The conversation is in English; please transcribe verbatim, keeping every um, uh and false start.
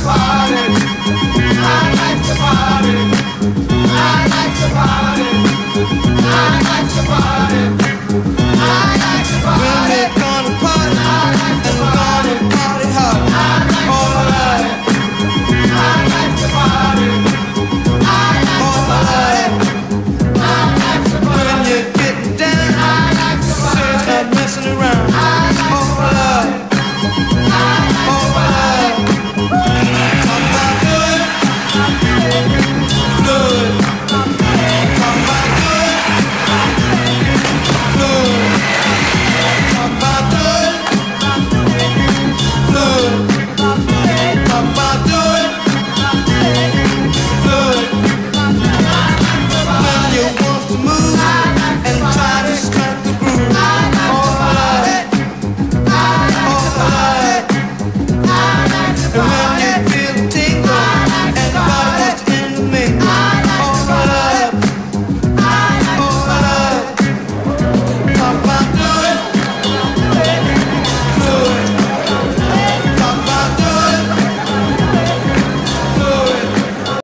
party. I like to party. I like to party. I like to party. I like to party. When we're gonna party and